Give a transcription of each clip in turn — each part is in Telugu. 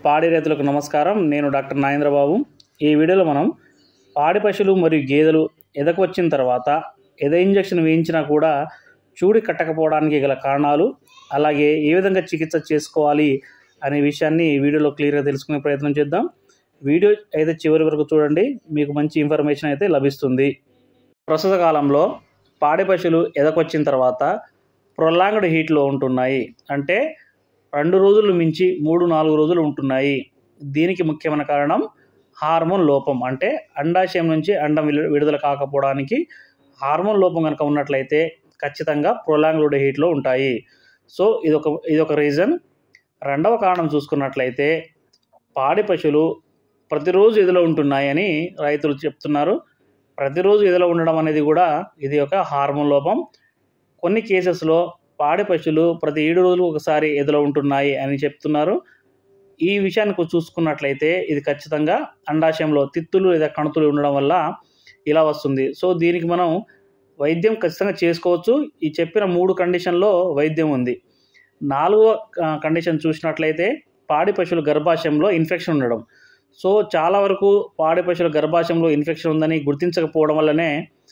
పాడి రైతులకు నమస్కారం. నేను డాక్టర్ నాగేంద్రబాబు. ఈ వీడియోలో మనం పాడి పశువులు మరియు గేదెలు ఎదకు వచ్చిన తర్వాత ఎద ఇంజెక్షన్ వేయించినా కూడా చూడి కట్టకపోవడానికి గల కారణాలు, అలాగే ఏ విధంగా చికిత్స చేసుకోవాలి అనే విషయాన్ని వీడియోలో క్లియర్గా తెలుసుకునే ప్రయత్నం చేద్దాం. వీడియో అయితే చివరి వరకు చూడండి, మీకు మంచి ఇన్ఫర్మేషన్ అయితే లభిస్తుంది. ప్రస్తుత కాలంలో పాడి పశువులు ఎదకొచ్చిన తర్వాత ప్రొలాంగ్డ్ హీట్లో ఉంటున్నాయి. అంటే 2 రోజులు మించి 3-4 రోజులు ఉంటున్నాయి. దీనికి ముఖ్యమైన కారణం హార్మోన్ లోపం. అంటే అండాశయం నుంచి అండం విడుదల కాకపోవడానికి హార్మోన్ లోపం కనుక ఉన్నట్లయితే ఖచ్చితంగా ప్రొలాంగ్డ్ హీట్లో ఉంటాయి. సో ఇదొక రీజన్. రెండవ కారణం చూసుకున్నట్లయితే పాడి పశువులు ప్రతిరోజు ఎదలో ఉంటున్నాయని రైతులు చెప్తున్నారు. ప్రతిరోజు ఎదలో ఉండడం అనేది కూడా ఇది ఒక హార్మోన్ లోపం. కొన్ని కేసెస్లో పాడి పశువులు ప్రతి 7 రోజులు ఒకసారి ఎదలో ఉంటున్నాయి అని చెప్తున్నారు. ఈ విషయానికి చూసుకున్నట్లయితే ఇది ఖచ్చితంగా అండాశయంలో తిత్తులు లేదా కణుతులు ఉండడం వల్ల ఇలా వస్తుంది. సో దీనికి మనం వైద్యం ఖచ్చితంగా చేసుకోవచ్చు. ఈ చెప్పిన 3 కండిషన్లో వైద్యం ఉంది. 4వ కండిషన్ చూసినట్లయితే పాడి పశువుల గర్భాశయంలో ఇన్ఫెక్షన్ ఉండడం. సో చాలా వరకు పాడి పశువుల గర్భాశయంలో ఇన్ఫెక్షన్ ఉందని గుర్తించకపోవడం వల్లనే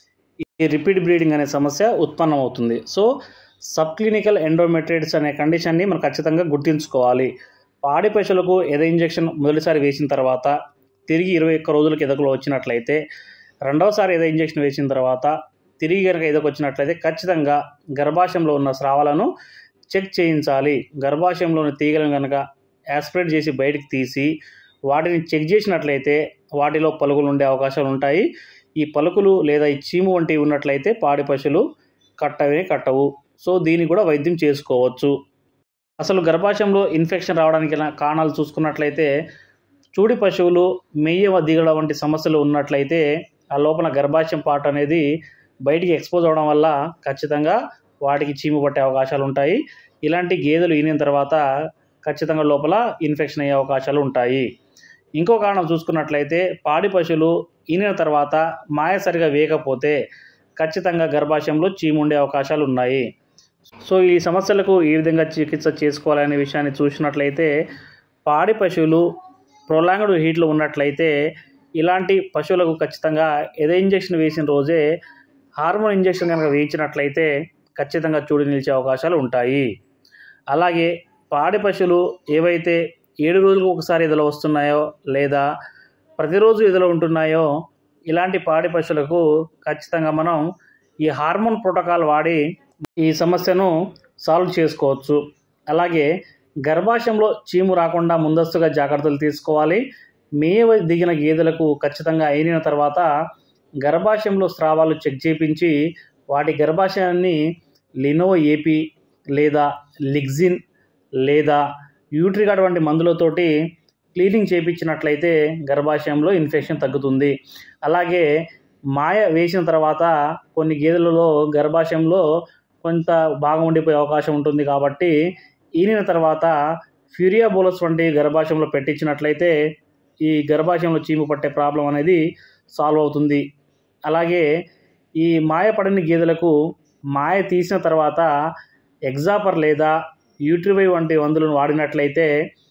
ఈ రిపీట్ బ్రీడింగ్ అనే సమస్య ఉత్పన్నమవుతుంది. సో సబ్ క్లినికల్ ఎండోమెట్రైటిస్ అనే కండిషన్ని మనం ఖచ్చితంగా గుర్తుంచుకోవాలి. పాడి పశువులకు ఎద ఇంజెక్షన్ మొదటిసారి వేసిన తర్వాత తిరిగి 21 రోజులకు ఎదకులో వచ్చినట్లయితే, రెండవసారి ఎద ఇంజెక్షన్ వేసిన తర్వాత తిరిగి కనుక ఎదకు వచ్చినట్లయితే ఖచ్చితంగా గర్భాశయంలో ఉన్న స్రావాలను చెక్ చేయించాలి. గర్భాశయంలోని తీగలను కనుక యాస్పిరేట్ చేసి బయటికి తీసి వాటిని చెక్ చేసినట్లయితే వాటిలో పలుకులు ఉండే అవకాశాలు ఉంటాయి. ఈ పలుకులు లేదా ఈ చీము వంటివి ఉన్నట్లయితే పాడి పశువులు కట్టవు. సో దీన్ని కూడా వైద్యం చేసుకోవచ్చు. అసలు గర్భాశయంలో ఇన్ఫెక్షన్ రావడానికి కారణాలు చూసుకున్నట్లయితే చూడి పశువులు మెయ్య దిగడం వంటి సమస్యలు ఉన్నట్లయితే ఆ లోపల గర్భాశయం పార్ట్ అనేది బయటికి ఎక్స్పోజ్ అవడం వల్ల ఖచ్చితంగా వాటికి చీము పట్టే అవకాశాలు ఉంటాయి. ఇలాంటి గేదెలు ఈనిన తర్వాత ఖచ్చితంగా లోపల ఇన్ఫెక్షన్ అయ్యే అవకాశాలు ఉంటాయి. ఇంకో కారణం చూసుకున్నట్లయితే పాడి పశువులు ఈనిన తర్వాత మాయ సరిగా వేయకపోతే ఖచ్చితంగా గర్భాశయంలో చీము ఉండే అవకాశాలు ఉన్నాయి. సో ఈ సమస్యలకు ఏ విధంగా చికిత్స చేసుకోవాలనే విషయాన్ని చూసినట్లయితే పాడి పశువులు ప్రొలాంగ్డ్ హీట్లో ఉన్నట్లయితే ఇలాంటి పశువులకు ఖచ్చితంగా ఎద ఇంజెక్షన్ వేసిన రోజే హార్మోన్ ఇంజెక్షన్ కనుక వేయించినట్లయితే ఖచ్చితంగా చూడి నిలిచే అవకాశాలు ఉంటాయి. అలాగే పాడి పశువులు ఏవైతే 7 రోజులకు ఒకసారి ఎదలో వస్తున్నాయో లేదా ప్రతిరోజు ఎదలో ఉంటున్నాయో ఇలాంటి పాడి పశువులకు ఖచ్చితంగా మనం ఈ హార్మోన్ ప్రోటోకాల్ వాడి ఈ సమస్యను సాల్వ్ చేసుకోవచ్చు. అలాగే గర్భాశయంలో చీము రాకుండా ముందస్తుగా జాగ్రత్తలు తీసుకోవాలి. మేవ దిగిన గేదెలకు ఖచ్చితంగా అయిన తర్వాత గర్భాశయంలో స్రావాలు చెక్ చేయించి వాటి గర్భాశయాన్ని లినో ఏపీ లేదా లిగ్జిన్ లేదా యూట్రిగాడ్ వంటి మందులతోటి క్లీనింగ్ చేయించినట్లయితే గర్భాశయంలో ఇన్ఫెక్షన్ తగ్గుతుంది. అలాగే మాయ వేసిన తర్వాత కొన్ని గేదెలలో గర్భాశయంలో కొంత భాగం ఉండిపోయే అవకాశం ఉంటుంది. కాబట్టి ఈనిన తర్వాత ఫ్యూరియా బోలస్ వంటి గర్భాశయంలో పెట్టించినట్లయితే ఈ గర్భాశయంలో చీము పట్టే ప్రాబ్లం అనేది సాల్వ్ అవుతుంది. అలాగే ఈ మాయ పడిన గేదెలకు మాయ తీసిన తర్వాత ఎగ్జాపర్ లేదా యూట్రివై వంటి మందులను వాడినట్లయితే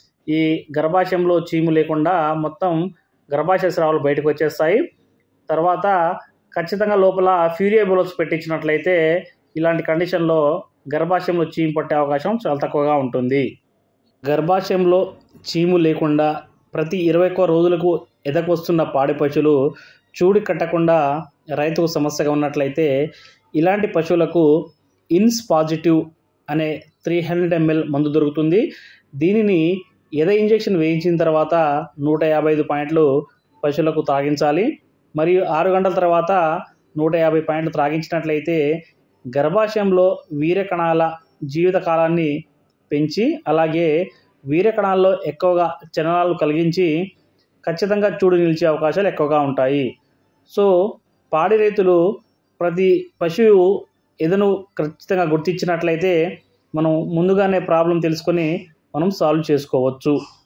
ఈ గర్భాశయంలో చీము లేకుండా మొత్తం గర్భాశయ స్రావాలు బయటకు వచ్చేస్తాయి. తర్వాత ఖచ్చితంగా లోపల ఫ్యూరియా బోలస్ పెట్టించినట్లయితే ఇలాంటి కండిషన్లో గర్భాశయంలో చీము పట్టే అవకాశం చాలా తక్కువగా ఉంటుంది. గర్భాశయంలో చీము లేకుండా ప్రతి 21 రోజులకు ఎదకు వస్తున్న పాడి పశువులు చూడి కట్టకుండా రైతుకు సమస్యగా ఉన్నట్లయితే ఇలాంటి పశువులకు ఇన్స్ పాజిటివ్ అనే 300 ml మందు దొరుకుతుంది. దీనిని ఎద ఇంజెక్షన్ వేయించిన తర్వాత 155 పాయింట్లు పశువులకు త్రాగించాలి. మరియు 6 గంటల తర్వాత 150 పాయింట్లు త్రాగించినట్లయితే గర్భాశయంలో వీర్యకణాల జీవిత కాలాన్ని పెంచి అలాగే వీర్యకణాల్లో ఎక్కువగా చలనాలు కలిగించి ఖచ్చితంగా చూడు నిలిచే అవకాశాలు ఎక్కువగా ఉంటాయి. సో పాడి రైతులు ప్రతి పశువు ఎదను ఖచ్చితంగా గుర్తించినట్లయితే మనం ముందుగానే ప్రాబ్లం తెలుసుకొని మనం సాల్వ్ చేసుకోవచ్చు.